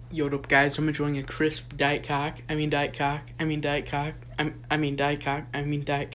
Yo, what up, guys? I'm enjoying a crisp Diet Cock. I mean Diet Cock. I mean Diet Cock. I mean Diet Cock. I mean Diet